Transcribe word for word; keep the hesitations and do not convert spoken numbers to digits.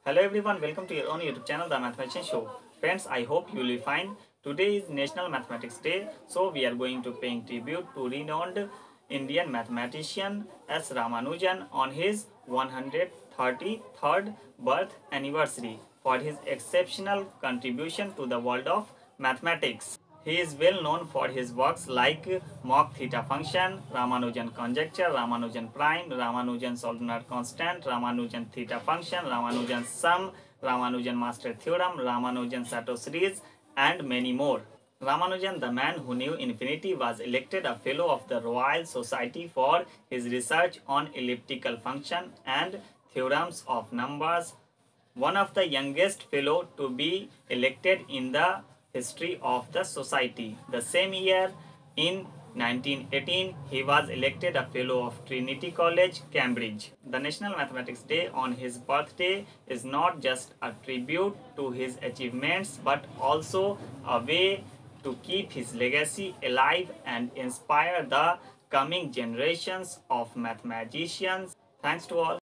Hello everyone, welcome to your own YouTube channel, The Mathemagician Show. Friends, I hope you will be fine. Today is National Mathematics Day, so we are going to paying tribute to renowned Indian mathematician S. Ramanujan on his one hundred thirty-third birth anniversary for his exceptional contribution to the world of mathematics. He is well known for his works like Mach theta function, Ramanujan conjecture, Ramanujan prime, Ramanujan ordinary constant, Ramanujan theta function, Ramanujan sum, Ramanujan master theorem, Ramanujan Sato series, and many more. Ramanujan, the man who knew infinity, was elected a fellow of the Royal Society for his research on elliptical function and theorems of numbers, one of the youngest fellow to be elected in the history of the society. The same year, in nineteen eighteen, he was elected a fellow of Trinity College, Cambridge. The National Mathematics Day on his birthday is not just a tribute to his achievements but also a way to keep his legacy alive and inspire the coming generations of mathematicians. Thanks to all.